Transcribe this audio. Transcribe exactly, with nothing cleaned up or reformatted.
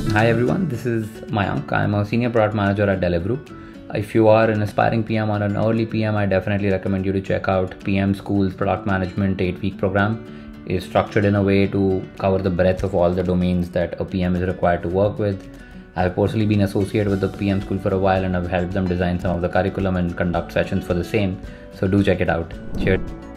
Hi everyone, this is Mayank. I'm a senior product manager at Deliveroo. If you are an aspiring P M or an early P M, I definitely recommend you to check out P M School's Product Management eight-week program. It's structured in a way to cover the breadth of all the domains that a P M is required to work with. I've personally been associated with the P M School for a while and I've helped them design some of the curriculum and conduct sessions for the same. So do check it out. Cheers.